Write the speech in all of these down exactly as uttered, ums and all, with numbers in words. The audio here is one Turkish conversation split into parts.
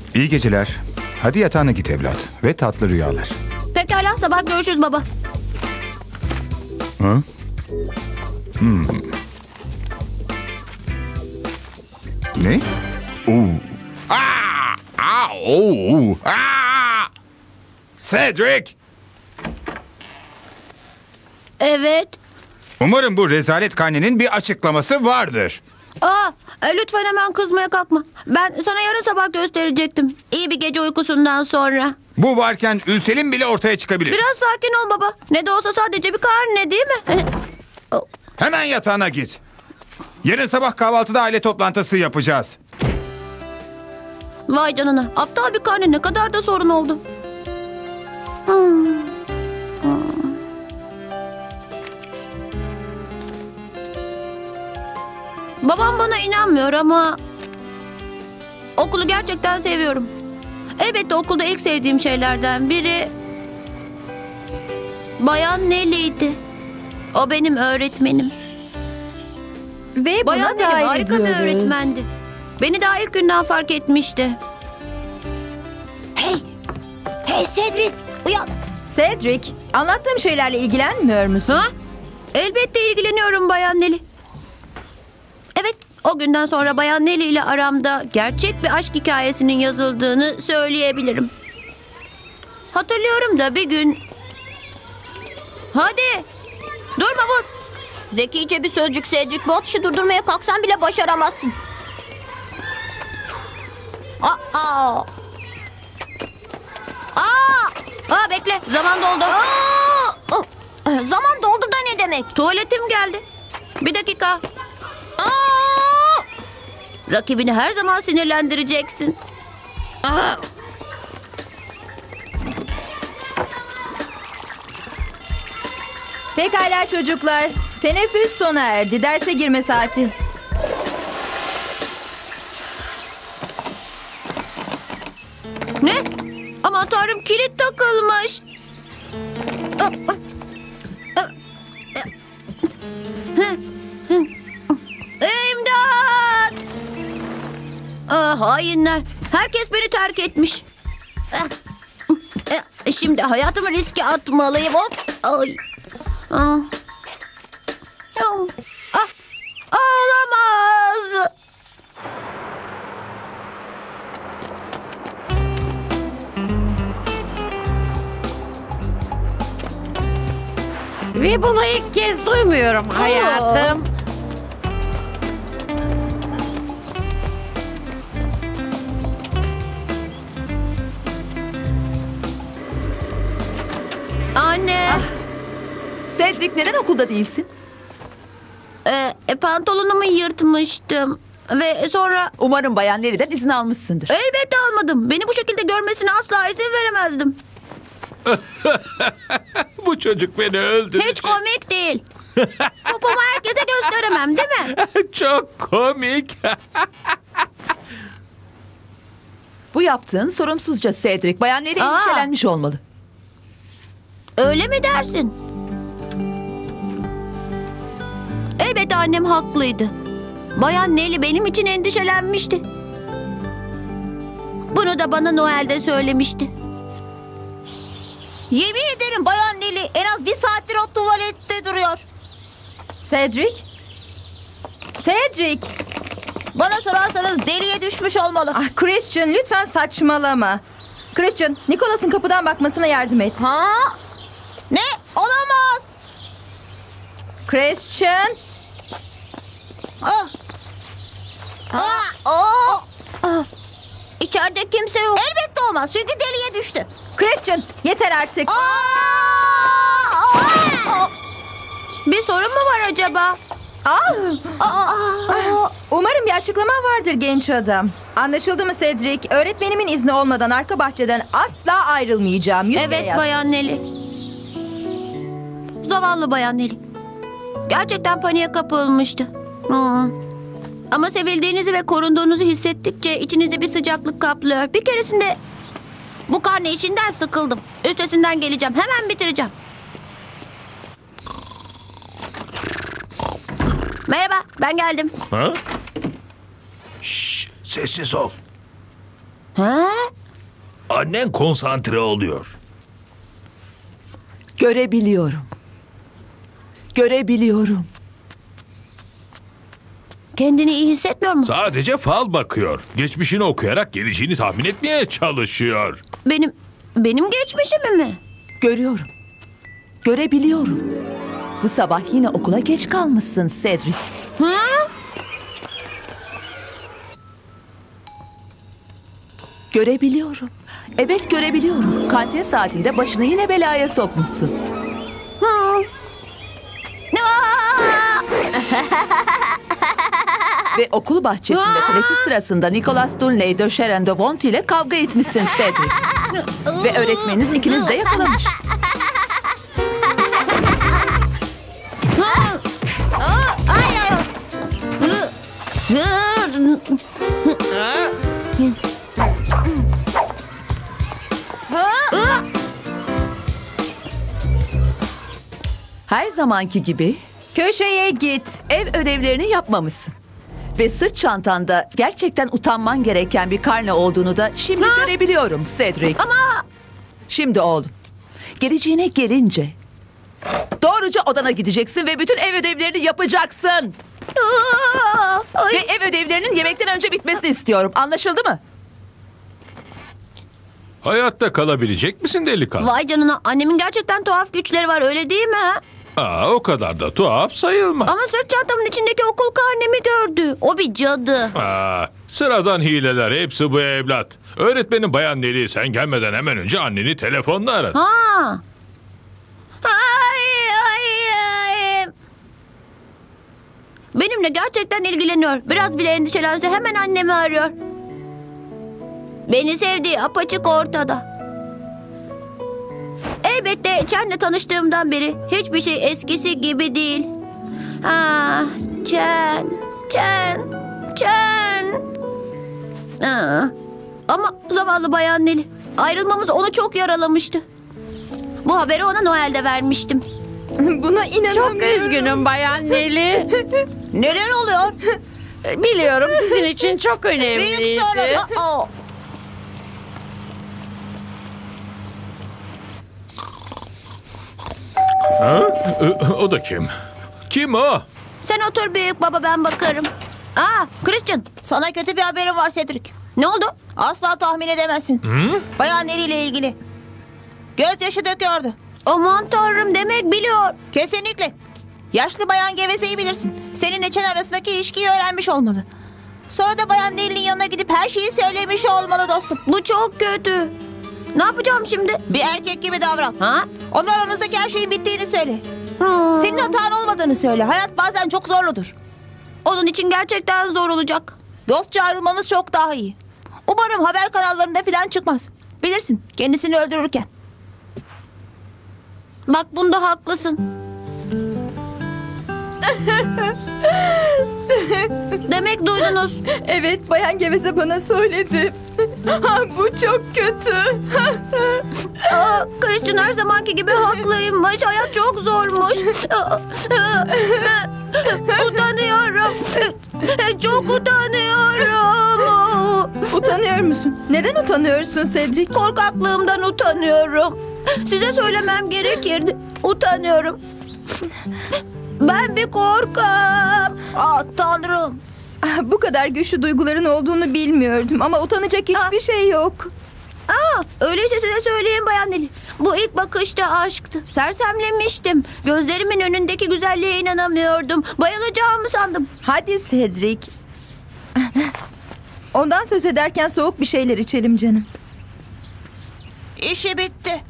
İyi geceler. Hadi yatağına git evlat ve tatlı rüyalar. Pekala, sabah görüşürüz baba. Hı? Hmm. Ne? Oo. Aa! Aa! Oo! Aa! Cedric! Evet. Umarım bu rezalet karnenin bir açıklaması vardır. Aa, e, lütfen hemen kızmaya kalkma. Ben sana yarın sabah gösterecektim. İyi bir gece uykusundan sonra. Bu varken Ülsel'in bile ortaya çıkabilir. Biraz sakin ol baba. Ne de olsa sadece bir karne değil mi? Hemen yatağına git. Yarın sabah kahvaltıda aile toplantısı yapacağız. Vay canına. Aptal bir karne ne kadar da sorun oldu. Hmm. Hmm. Babam bana inanmıyor ama okulu gerçekten seviyorum. Elbette okulda ilk sevdiğim şeylerden biri Bayan Nelly'ydi. O benim öğretmenim. Ve Bayan buna Nelly dahil harika bir ediyoruz. öğretmendi. Beni daha ilk günden fark etmişti. Hey! Hey Cedric! Uyan! Cedric, anlattığım şeylerle ilgilenmiyor musun? Ha? Elbette ilgileniyorum Bayan Nelly. Evet, o günden sonra Bayan Nelly ile aramda gerçek bir aşk hikayesinin yazıldığını söyleyebilirim. Hatırlıyorum da bir gün... Hadi! Durma vur! Zekice bir sözcük Cedric. Bu atışı durdurmaya kalksan bile başaramazsın. Aa! Aa! Aa! Aa, bekle, zaman doldu. Aa! Oh! Zaman doldu da ne demek? Tuvaletim geldi. Bir dakika. Aa! Rakibini her zaman sinirlendireceksin. Aa! Pekala çocuklar, teneffüs sona erdi. Derse girme saati. Ne? Aman tanrım, kilit takılmış. İmdat! Ah, hainler. Herkes beni terk etmiş. Şimdi hayatımı riske atmalıyım. Hop. Ay. Ah. Ah. Olamaz. Ve bunu ilk kez duymuyorum hayatım. Anne. Ah. Cedric, neden okulda değilsin? Ee, e, pantolonumu yırtmıştım. Ve sonra... Umarım Bayan Nelly'den izin almışsındır. Elbette almadım. Beni bu şekilde görmesine asla izin veremezdim. Bu çocuk beni öldürecek. Hiç komik değil. Popomu herkese gösteremem değil mi? Çok komik. Bu yaptığın sorumsuzca Cedric. Bayan Nelly Aa. endişelenmiş olmalı. Öyle mi dersin? Elbette annem haklıydı. Bayan Nelly benim için endişelenmişti. Bunu da bana Noel'de söylemişti. Yemin ederim Bayan Nelly en az bir saattir o tuvalette duruyor. Cedric? Cedric! Bana sorarsanız deliye düşmüş olmalı. Ah Christian, lütfen saçmalama. Christian, Nicholas'ın kapıdan bakmasına yardım et. Ha? Ne? Olamaz. Christian! Ah. Ah! Aa! Ah! İçeride kimse yok. Elbette olmaz çünkü deliye düştü. Christian, yeter artık. Aa! Bir sorun mu var acaba? Ah! Aa! Umarım bir açıklama vardır genç adam. Anlaşıldı mı Cedric? Öğretmenimin izni olmadan arka bahçeden asla ayrılmayacağım. Yüzmeye Evet yaz. Bayan Nelly. Zavallı Bayan Nelly. Gerçekten paniğe kapılmıştı. Hmm. Ama sevildiğinizi ve korunduğunuzu hissettikçe içinizi bir sıcaklık kaplıyor. Bir keresinde bu karne işinden sıkıldım. Üstesinden geleceğim. Hemen bitireceğim. Merhaba, ben geldim. Ha? Şşş, sessiz ol. Ha? Annen konsantre oluyor. Görebiliyorum. Görebiliyorum. Kendini iyi hissetmiyor mu? Sadece fal bakıyor. Geçmişini okuyarak geleceğini tahmin etmeye çalışıyor. Benim benim geçmişimi mi? Görüyorum. Görebiliyorum. Bu sabah yine okula geç kalmışsın Cedric. Ha? Görebiliyorum. Evet görebiliyorum. Kantin saatinde başını yine belaya sokmuşsun. Ha. Aa! Ve okul bahçesinde Aa! teneffüs sırasında Nicholas Dunley de Sharon de Bont ile kavga etmişsin Cedric. Ve öğretmeniniz ikiniz de yakalamış. Ay, ay. Hı. Hı. Her zamanki gibi Köşeye git. ev ödevlerini yapmamışsın. Ve sırt çantanda gerçekten utanman gereken bir karne olduğunu da şimdi görebiliyorum Cedric. Ama Şimdi oğlum, geleceğine gelince doğruca odana gideceksin ve bütün ev ödevlerini yapacaksın. Aa! Ay. Ve ev ödevlerinin yemekten önce bitmesini istiyorum. Anlaşıldı mı? Hayatta kalabilecek misin delikanlı? Vay canına, annemin gerçekten tuhaf güçleri var, öyle değil mi? Aa, o kadar da tuhaf sayılmaz. Ama sırt çantamın içindeki okul karnemi gördü. O bir cadı. Aa, sıradan hileler hepsi bu evlat. Öğretmenin Bayan Neli sen gelmeden hemen önce anneni telefonla aradı. Ha. Ay, ay, ay. Benimle gerçekten ilgileniyor. Biraz bile endişelense hemen annemi arıyor. Beni sevdiği apaçık ortada. Elbette Chen'le tanıştığımdan beri hiçbir şey eskisi gibi değil. Ah, Chen, Chen, Chen. Aa, ama zavallı Bayan Neli. Ayrılmamız onu çok yaralamıştı. Bu haberi ona Noel'de vermiştim. Buna inanamıyorum. Çok üzgünüm Bayan Neli. Neler oluyor? Biliyorum sizin için çok önemliydi. Büyük sorun. Aa. Ha? Ö- O da kim? Kim o? Sen otur büyük baba, ben bakarım. Aa, Christian. Sana kötü bir haberim var Cedric. Ne oldu? Asla tahmin edemezsin. Hı? Bayan Neri ile ilgili. Gözyaşı döküyordu. Aman tanrım, demek biliyor. Kesinlikle. Yaşlı Bayan Geveze'yi bilirsin. Seninle Chen arasındaki ilişkiyi öğrenmiş olmalı. Sonra da Bayan Neri'nin yanına gidip her şeyi söylemiş olmalı dostum. Bu çok kötü. Ne yapacağım şimdi? Bir erkek gibi davran. Ha? Onlar aranızdaki her şeyin bittiğini söyle. Hmm. Senin hatan olmadığını söyle. Hayat bazen çok zorludur. Onun için gerçekten zor olacak. Dostça ayrılmanız çok daha iyi. Umarım haber kanallarında falan çıkmaz. Bilirsin, kendisini öldürürken. Bak, bunda haklısın. Demek duydunuz. Evet, Bayan Geveze bana söyledi. Ha, bu çok kötü. Aa, Christian her zamanki gibi haklıymış. Hayat çok zormuş. Utanıyorum. Çok utanıyorum. Utanıyor musun? Neden utanıyorsun Cedric? Korkaklığımdan utanıyorum. Size söylemem gerekirdi. Utanıyorum. Ben bir korkam. Aa, Tanrım. Ah, bu kadar güçlü duyguların olduğunu bilmiyordum ama utanacak hiçbir Ah. şey yok. Aa, öyleyse size söyleyeyim Bayan Neli. Bu ilk bakışta aşktı. Sersemlemiştim. Gözlerimin önündeki güzelliğe inanamıyordum. Bayılacağımı sandım. Hadi Cedric. Ondan söz ederken soğuk bir şeyler içelim canım. İşi bitti.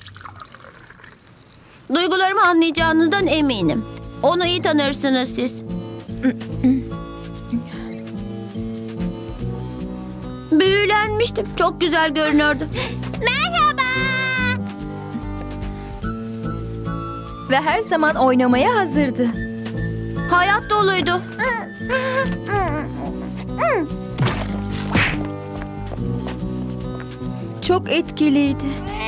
Duygularımı anlayacağınızdan eminim. Onu iyi tanırsınız siz. Büyülenmiştim. Çok güzel görünüyordu. Merhaba. Ve her zaman oynamaya hazırdı. Hayat doluydu. Çok etkiliydi.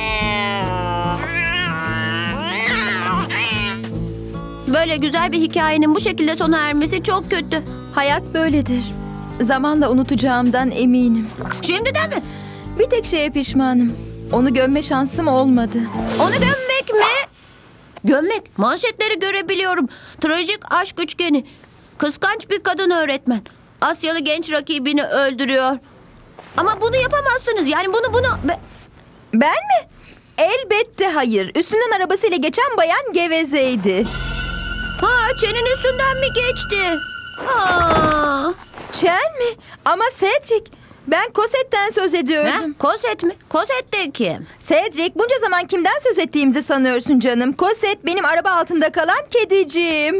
Böyle güzel bir hikayenin bu şekilde sona ermesi çok kötü. Hayat böyledir. Zamanla unutacağımdan eminim. Şimdiden mi? Bir tek şeye pişmanım. Onu gömme şansım olmadı. Onu gömmek mi? Gömmek. Manşetleri görebiliyorum. Trajik aşk üçgeni. Kıskanç bir kadın öğretmen. Asyalı genç rakibini öldürüyor. Ama bunu yapamazsınız. Yani bunu bunu... Be- Ben mi? Elbette hayır. Üstünden arabasıyla geçen bayan gevezeydi. Ha, Çen'in üstünden mi geçti? Ha. Çen mi? Ama Cedric. Ben Cosette'den söz Ha? ediyordum. Koset mi? Koset de kim? Cedric, bunca zaman kimden söz ettiğimizi sanıyorsun canım? Cosette benim araba altında kalan kediciğim.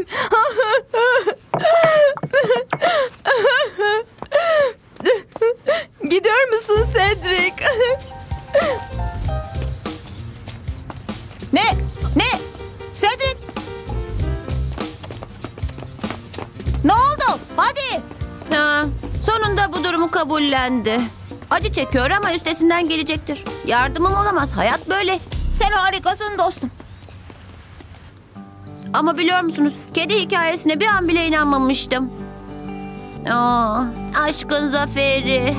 Gidiyor musun Cedric? Ne? Ne? Cedric! Ne oldu? Hadi! Ha, sonunda bu durumu kabullendi. Acı çekiyor ama üstesinden gelecektir. Yardımım olamaz. Hayat böyle. Sen harikasın dostum. Ama biliyor musunuz? Kedi hikayesine bir an bile inanmamıştım. Aa, aşkın zaferi.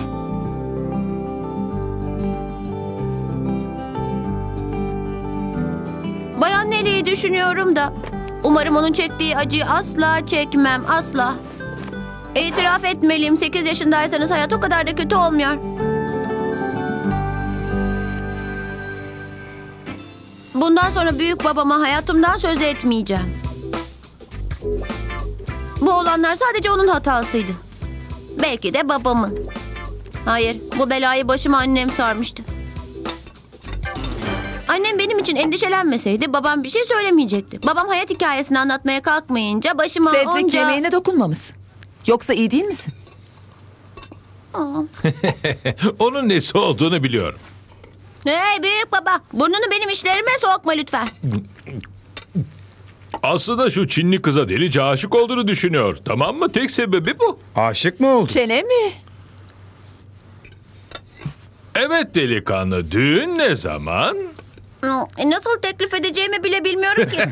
Bayan Nelly'yi düşünüyorum da umarım onun çektiği acıyı asla çekmem, asla. İtiraf etmeliyim, sekiz yaşındaysanız hayat o kadar da kötü olmuyor. Bundan sonra büyük babama hayatımdan söz etmeyeceğim. Bu olanlar sadece onun hatasıydı. Belki de babamın. Hayır, bu belayı başıma annem sarmıştı. Annem benim için endişelenmeseydi babam bir şey söylemeyecekti. Babam hayat hikayesini anlatmaya kalkmayınca başıma Cedric, onca... yemeğine dokunmamışsın. Yoksa iyi değil misin? Aa. Onun nesi olduğunu biliyorum. Hey büyük baba, burnunu benim işlerime sokma lütfen. Aslında şu Çinli kıza delice aşık olduğunu düşünüyor. Tamam mı? Tek sebebi bu. Aşık mı oldu? Çene mi? Evet delikanlı. Düğün ne zaman? E, Nasıl teklif edeceğimi bile bilmiyorum ki.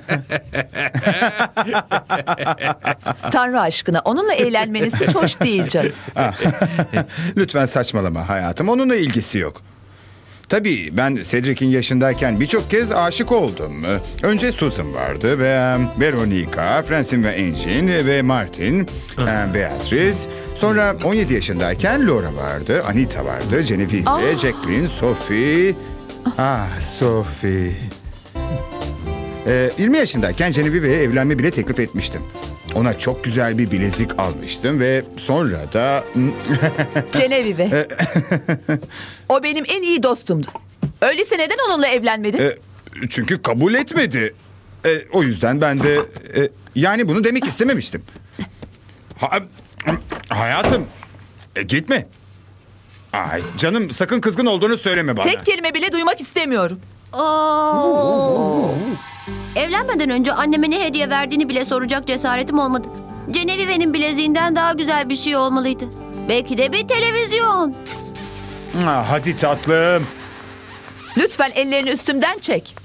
Tanrı aşkına onunla eğlenmeniz hiç hoş değil canım. Lütfen saçmalama hayatım. Onunla ilgisi yok. Tabii ben Cedric'in yaşındayken birçok kez aşık oldum. Önce Susan vardı ve Veronica, Francine ve Engin ve Martin, Beatrice. Sonra on yedi yaşındayken Laura vardı, Anita vardı, Genevieve, Ah. Jacqueline, Sophie. Ah Sophie. Ee, yirmi yaşındayken Genevieve'ye evlenme bile teklif etmiştim. Ona çok güzel bir bilezik almıştım ve sonra da... Genevieve. O benim en iyi dostumdu. Öyleyse neden onunla evlenmedin? E, çünkü kabul etmedi. E, o yüzden ben de e, yani bunu demek istememiştim. Ha, hayatım, e, gitme. Ay canım, sakın kızgın olduğunu söyleme bana. Tek kelime bile duymak istemiyorum. Oo. Evlenmeden önce anneme ne hediye verdiğini bile soracak cesaretim olmadı. Genevieve'nin bileziğinden daha güzel bir şey olmalıydı. Belki de bir televizyon. Ha, hadi tatlım. Lütfen ellerini üstümden çek.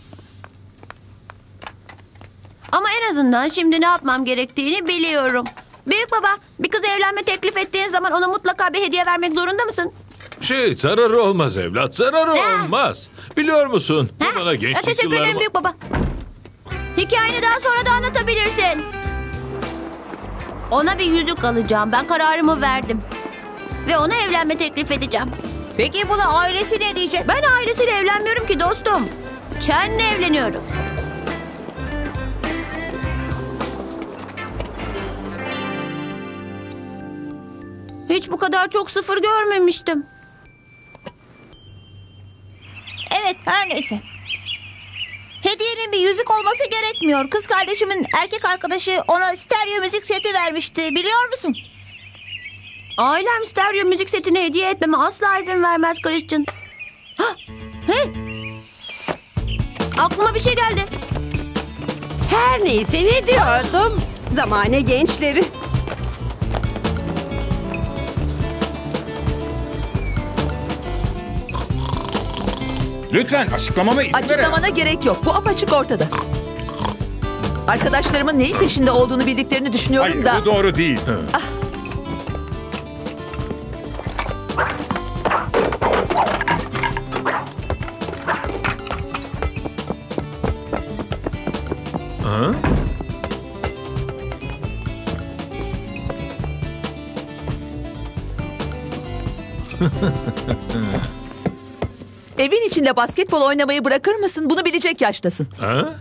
Ama en azından şimdi ne yapmam gerektiğini biliyorum. Büyük baba, bir kıza evlenme teklif ettiğin zaman ona mutlaka bir hediye vermek zorunda mısın? Şey, zararı olmaz evlat. Zararı Ha. olmaz. Biliyor musun? Ha? Bu bana gençlik Teşekkür ederim yıllarıma... büyük baba. Hikayeni daha sonra da anlatabilirsin. Ona bir yüzük alacağım. Ben kararımı verdim. Ve ona evlenme teklif edeceğim. Peki buna ailesi ne diyecek? Ben ailesiyle evlenmiyorum ki dostum. Chen'le evleniyorum. Hiç bu kadar çok sıfır görmemiştim. Evet, her neyse. Hediyenin bir yüzük olması gerekmiyor. Kız kardeşimin erkek arkadaşı ona stereo müzik seti vermişti. Biliyor musun? Ailem stereo müzik setini hediye etmeme asla izin vermez Christian. Hah, hey! Aklıma bir şey geldi. Her neyse ne diyordum? Zamane gençleri. Lütfen açıklamama izin ver. Açıklamana gerek yok. Bu apaçık ortada. Arkadaşlarımın neyin peşinde olduğunu bildiklerini düşünüyorum Hayır, da... bu doğru değil. Evin içinde basketbol oynamayı bırakır mısın? Bunu bilecek yaştasın. Ha?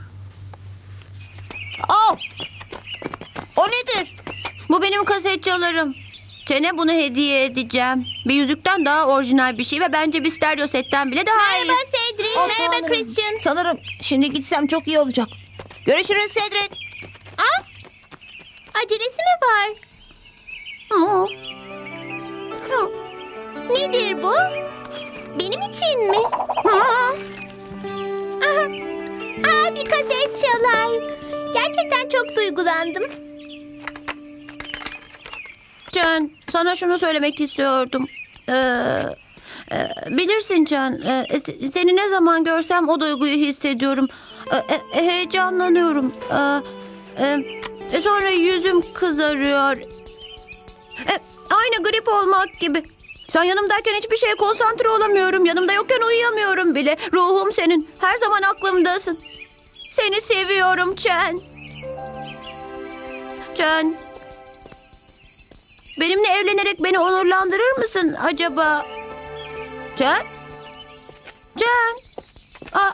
Al. O nedir? Bu benim kaset çalarım. Çene bunu hediye edeceğim. Bir yüzükten daha orijinal bir şey ve bence bir stereo setten bile daha iyi. Merhaba Cedric. Oh, Merhaba tanrım. Christian. Sanırım şimdi gitsem çok iyi olacak. Görüşürüz Cedric. Aa, acelesi mi var? Hı. Nedir bu? Benim için mi? Hı. Aha. Aa, bir kaset çalar. Gerçekten çok duygulandım. Can, sana şunu söylemek istiyordum. Ee, e, bilirsin Can, e, se- seni ne zaman görsem o duyguyu hissediyorum. E, e, heyecanlanıyorum. E, e, sonra yüzüm kızarıyor. E, aynı grip olmak gibi. Sen yanımdayken hiçbir şeye konsantre olamıyorum. Yanımda yokken uyuyamıyorum bile. Ruhum senin. Her zaman aklımdasın. Seni seviyorum Can. Can. Benimle evlenerek beni onurlandırır mısın acaba? Can? Can? Aa,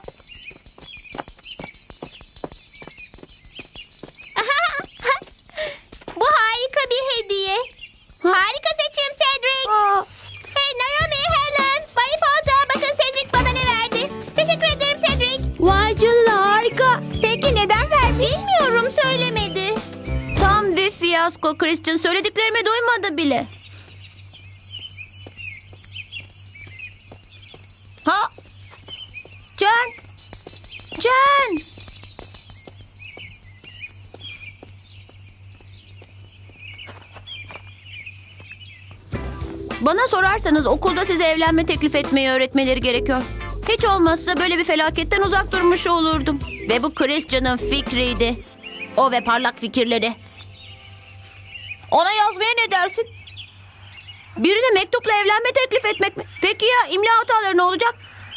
Bu harika bir hediye. Harika seçim Cedric. aa. Hey Naomi, Helen, Mariposa, bakın Cedric bana ne verdi. Teşekkür ederim Cedric. Vay canına harika. Peki neden vermiş? Bilmiyorum, söylemedi. Tam bir fiyasko Christian. Söylediklerimi duymadı bile. Ha? Can? Can? Bana sorarsanız okulda size evlenme teklif etmeyi öğretmeleri gerekiyor. Hiç olmazsa böyle bir felaketten uzak durmuş olurdum. Ve bu Christian'ın fikriydi. O ve parlak fikirleri. Ona yazmaya ne dersin? Birine mektupla evlenme teklif etmek mi? Peki ya imla hataları ne olacak?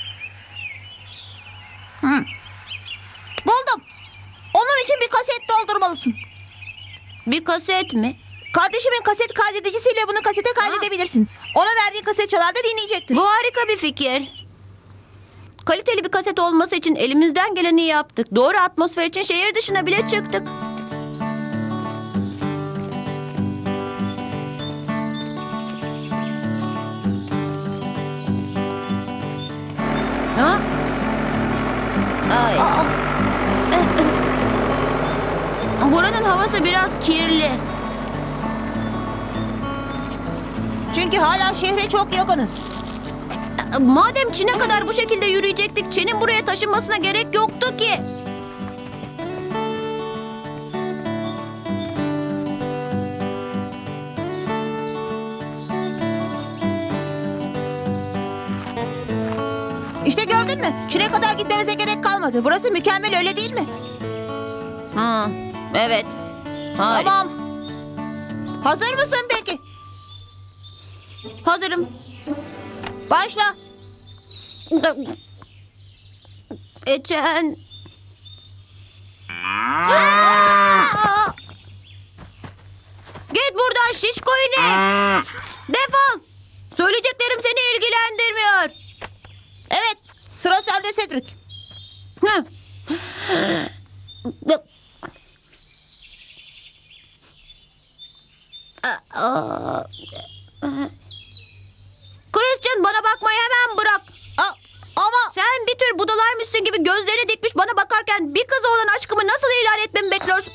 Hı. Buldum. Onun için bir kaset doldurmalısın. Bir kaset mi? Kardeşimin kaset kaydedicisiyle bunu kasete kaydedebilirsin. Ona verdiğin kaset çalar da dinleyecektir. Bu harika bir fikir. Kaliteli bir kaset olması için elimizden geleni yaptık. Doğru atmosfer için şehir dışına bile çıktık. Ha? Ay. Aa, Buranın havası biraz kirli. çünkü hala şehre çok yakınız. Madem Çin'e kadar bu şekilde yürüyecektik, Çin'in buraya taşınmasına gerek yoktu ki. İşte gördün mü? Çin'e kadar gitmemize gerek kalmadı. Burası mükemmel, öyle değil mi? Ha, evet. Harika. Tamam. Hazır mısın peki? Hazırım. Başla. Geçen... Git buradan şişko inek. Defol. Söyleyeceklerim seni ilgilendirmiyor. Evet. Sıra sende Cedric. Hı. Aa, Christian, bana bakmayı hemen bırak. Aa, ama Sen bir tür budalaymışsın gibi gözlerini dikmiş bana bakarken bir kıza olan aşkımı nasıl ilan etmemi bekliyorsun?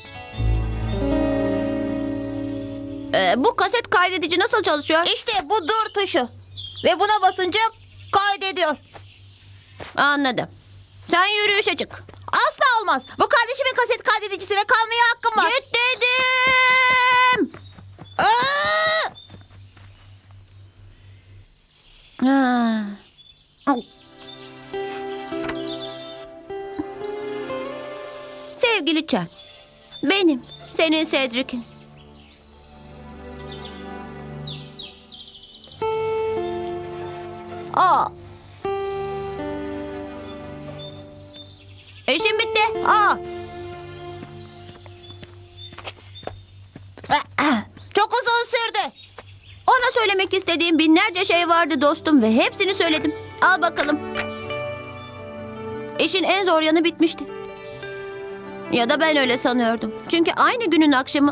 Ee, bu kaset kaydedici nasıl çalışıyor? işte bu dur tuşu. Ve buna basınca kaydediyor. Anladım. Sen yürüyüşe çık. Asla olmaz. Bu kardeşimin kaset kaydedicisi ve kalmaya hakkım var. Git dedim. Aa! Ha. Sevgili Chen, benim, senin Cedric'in. Aa, İşim bitti. aa. Çok uzun sürdü. Ona söylemek istediğim binlerce şey vardı dostum ve hepsini söyledim. Al bakalım. İşin en zor yanı bitmişti. Ya da ben öyle sanıyordum. Çünkü aynı günün akşamı...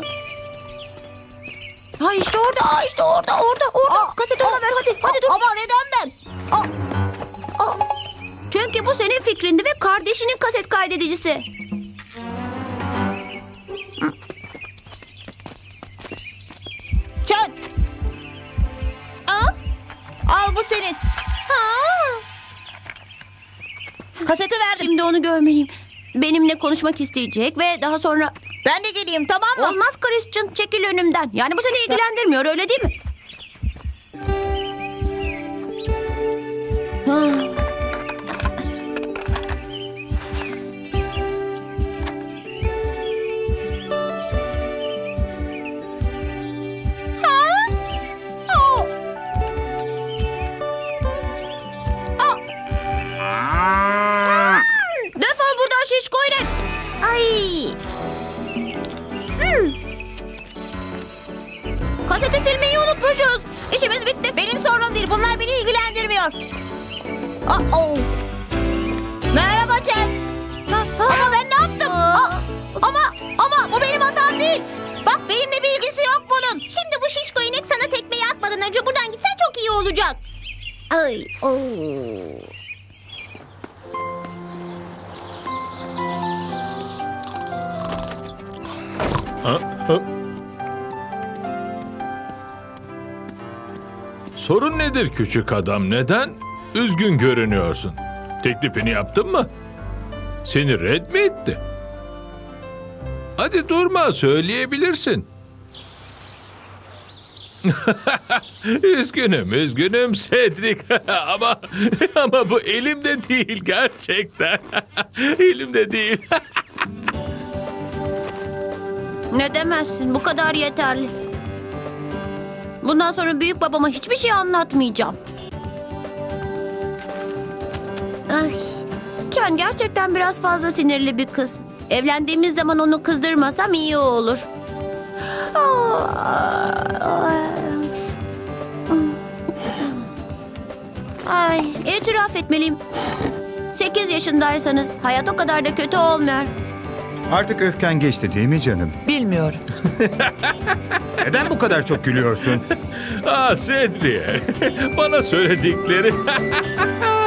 Ha işte orada, ha işte orada, orada, orada. Aa, Kaseti ona ver hadi, hadi dur. Ama neden ben? Aa, aa. Çünkü bu senin fikrindi ve kardeşinin kaset kaydedicisi. Çön. Al. Al bu senin. Kaseti verdim. Şimdi onu görmeliyim. Benimle konuşmak isteyecek ve daha sonra... Ben de geleyim, tamam mı? Olmaz Christian, çekil önümden. Yani bu seni ilgilendirmiyor, öyle değil mi? Defol buradan şişko inek. Ay. Hmm. Kaseti silmeyi unutmuşuz. İşimiz bitti. Benim sorunum değil, bunlar beni ilgilendirmiyor. Aa, oh. Merhaba Çen. Ama ben ne yaptım? Aa, ama ama bu benim hatam değil. Bak benimle bir ilgisi yok bunun. Şimdi bu şişko inek sana tekmeyi atmadan önce buradan gitsen çok iyi olacak. Ay, oh. Ha? Ha? Sorun nedir küçük adam? Neden üzgün görünüyorsun? Teklifini yaptın mı? Seni red mi etti? Hadi durma, söyleyebilirsin. Üzgünüm, üzgünüm Cedric. ama ama bu elimde değil gerçekten. Elimde değil. Ne demezsin, bu kadar yeterli. Bundan sonra büyük babama hiçbir şey anlatmayacağım. Ay, Can gerçekten biraz fazla sinirli bir kız. Evlendiğimiz zaman onu kızdırmasam iyi olur. Ay, itiraf etmeliyim. Sekiz yaşındaysanız hayat o kadar da kötü olmuyor. Artık öfken geçti değil mi canım? Bilmiyorum. Neden bu kadar çok gülüyorsun? Ah Cedric, bana söyledikleri.